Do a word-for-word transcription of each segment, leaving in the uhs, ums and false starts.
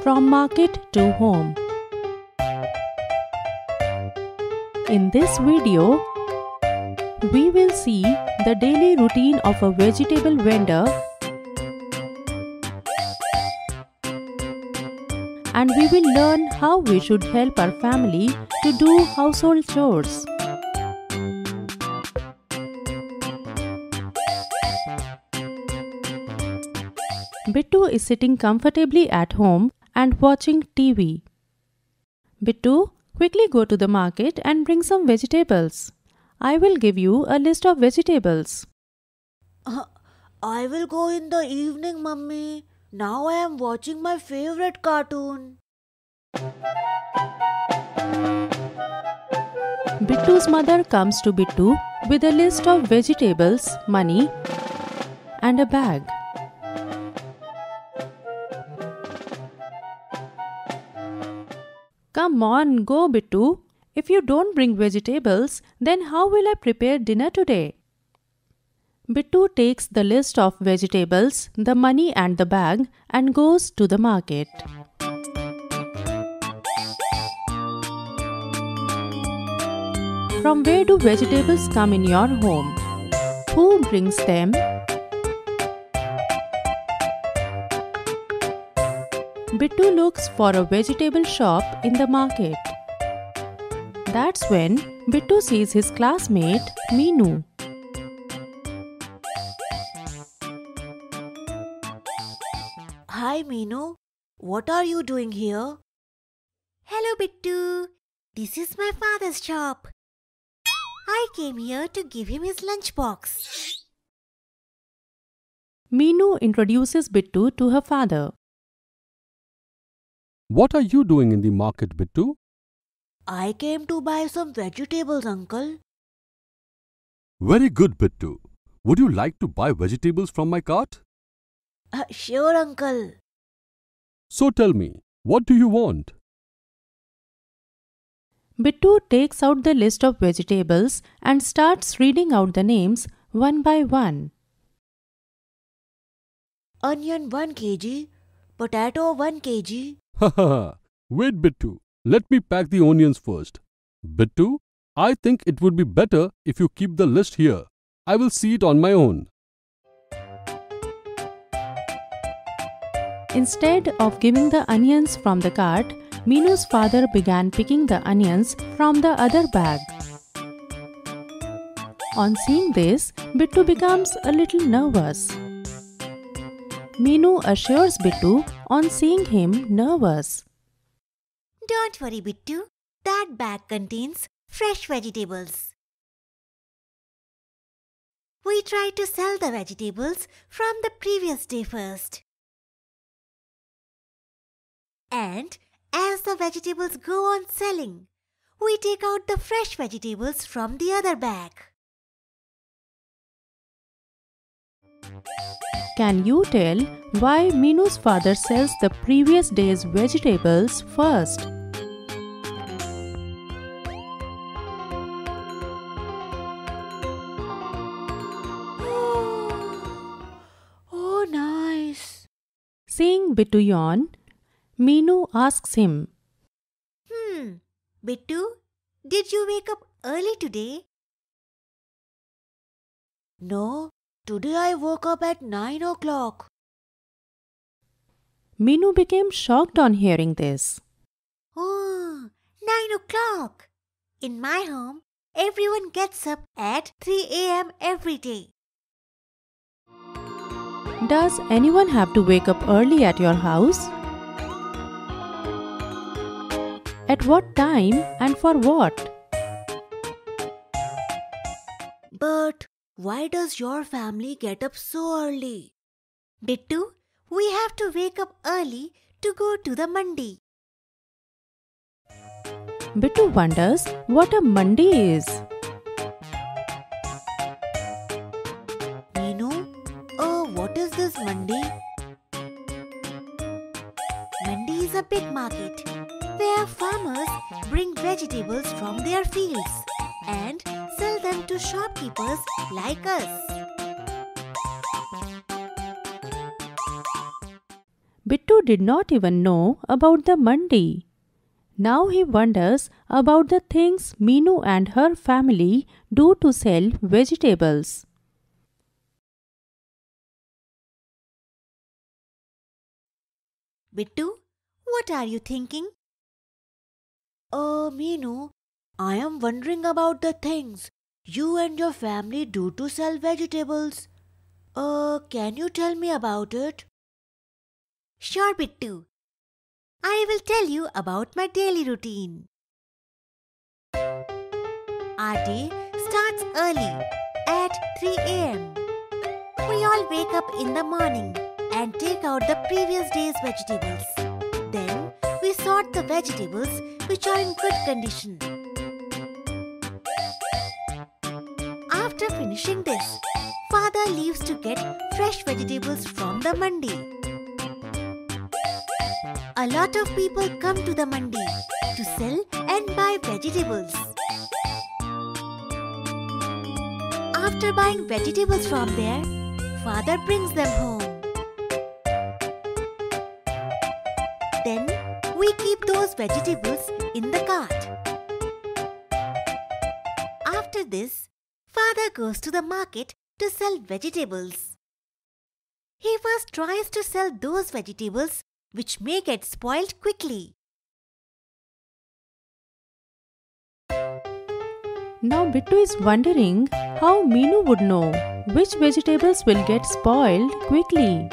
From market to home. In this video, we will see the daily routine of a vegetable vendor, and we will learn how we should help our family to do household chores. Bittu is sitting comfortably at home and watching T V. Bittu, quickly go to the market and bring some vegetables. I will give you a list of vegetables. Uh, I will go in the evening, Mummy. Now I am watching my favorite cartoon. Bittu's mother comes to Bittu with a list of vegetables, money, and a bag. Come on, go Bittu. If you don't bring vegetables, then how will I prepare dinner today? Bittu takes the list of vegetables, the money and the bag and goes to the market. From where do vegetables come in your home? Who brings them? Bittu looks for a vegetable shop in the market. That's when Bittu sees his classmate Meenu. Hi Meenu, what are you doing here? Hello Bittu, this is my father's shop. I came here to give him his lunchbox. Meenu introduces Bittu to her father. What are you doing in the market, Bittu? I came to buy some vegetables, uncle. Very good, Bittu. Would you like to buy vegetables from my cart? Uh, sure, uncle. So tell me, what do you want? Bittu takes out the list of vegetables and starts reading out the names one by one. Onion one kilogram, potato one kilogram. Ha ha ha! Wait, Bittu. Let me pack the onions first. Bittu, I think it would be better if you keep the list here. I will see it on my own. Instead of giving the onions from the cart, Meenu's father began picking the onions from the other bag. On seeing this, Bittu becomes a little nervous. Meenu assures Bittu on seeing him nervous. Don't worry Bittu, that bag contains fresh vegetables. We try to sell the vegetables from the previous day first. And as the vegetables go on selling, we take out the fresh vegetables from the other bag. Can you tell why Meenu's father sells the previous day's vegetables first? Oh, oh, nice. Seeing Bittu yawn, Meenu asks him, Hmm, Bittu, did you wake up early today? No, today I woke up at nine o'clock. Meenu became shocked on hearing this. Oh, nine o'clock. In my home, everyone gets up at three a m every day. Does anyone have to wake up early at your house? At what time and for what? But why does your family get up so early? Bittu, we have to wake up early to go to the mandi. Bittu wonders what a mandi is. Meenu, uh, what is this mandi? Mandi is a big market where farmers bring vegetables from their fields and sell them to shopkeepers like us. Bittu did not even know about the mandi. Now he wonders about the things Meenu and her family do to sell vegetables. Bittu, what are you thinking? Uh, Meenu, I am wondering about the things you and your family do to sell vegetables. Uh, can you tell me about it? Sure, Bittu. I will tell you about my daily routine. Our day starts early at three a m We all wake up in the morning and take out the previous day's vegetables. Then we sort the vegetables which are in good condition. After finishing this, Father leaves to get fresh vegetables from the mandi. A lot of people come to the mandi to sell and buy vegetables. After buying vegetables from there, Father brings them home. Then we keep those vegetables in the cart. After this, Father goes to the market to sell vegetables. He first tries to sell those vegetables which may get spoiled quickly. Now Bittu is wondering how Meenu would know which vegetables will get spoiled quickly.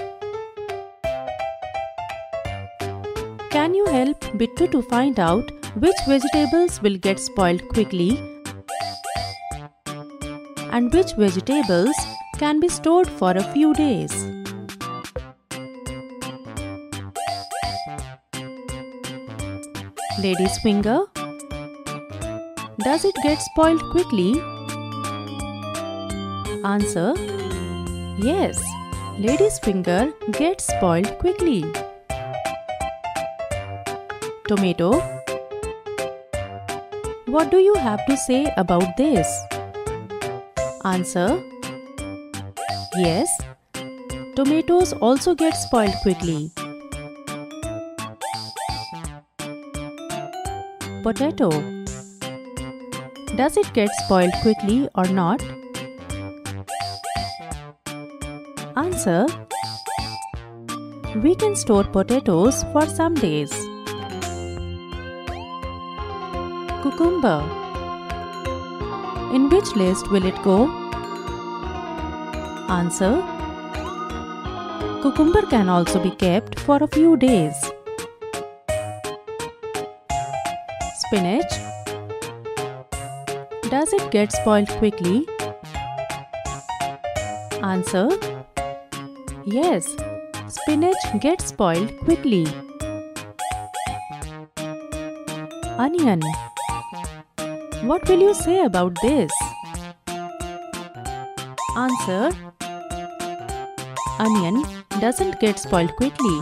Can you help Bittu to find out which vegetables will get spoiled quickly and which vegetables can be stored for a few days? Lady's finger. Does it get spoiled quickly? Answer: yes, lady's finger gets spoiled quickly. Tomato. What do you have to say about this? Answer: yes, tomatoes also get spoiled quickly. Potato. Does it get spoiled quickly or not? Answer: we can store potatoes for some days. Cucumber. In which list will it go? Answer: cucumber can also be kept for a few days. Spinach. Does it get spoiled quickly? Answer: yes, spinach gets spoiled quickly. Onion. What will you say about this? Answer: onion doesn't get spoiled quickly.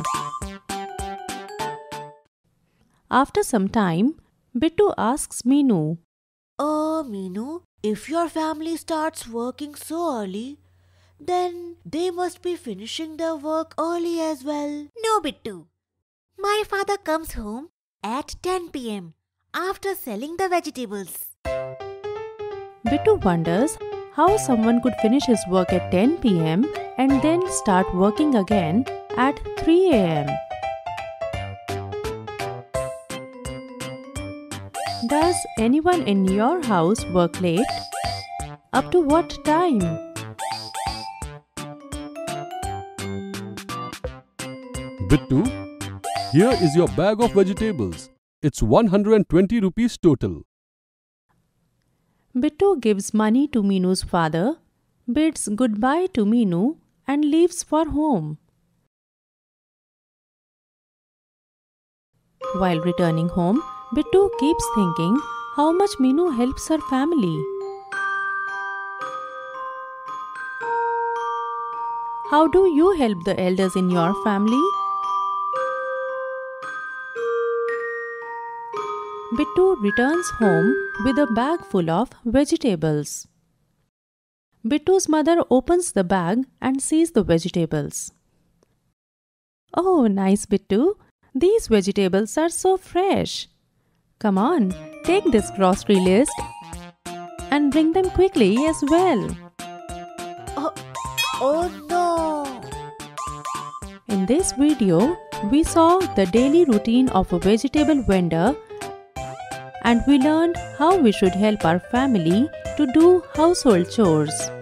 After some time, Bittu asks Meenu, Uh, Meenu, if your family starts working so early, then they must be finishing their work early as well. No, Bittu. My father comes home at ten p m after selling the vegetables. Bittu wonders how someone could finish his work at ten p m and then start working again at three a m Does anyone in your house work late? Up to what time? Bittu, here is your bag of vegetables. It's one hundred twenty rupees total. Bittu gives money to Meenu's father, bids goodbye to Meenu and leaves for home. While returning home, Bittu keeps thinking how much Meenu helps her family. How do you help the elders in your family? Bittu returns home with a bag full of vegetables. Bittu's mother opens the bag and sees the vegetables. Oh, nice, Bittu. These vegetables are so fresh. Come on, take this grocery list and bring them quickly as well. Oh, oh no! In this video, we saw the daily routine of a vegetable vendor and we learned how we should help our family to do household chores.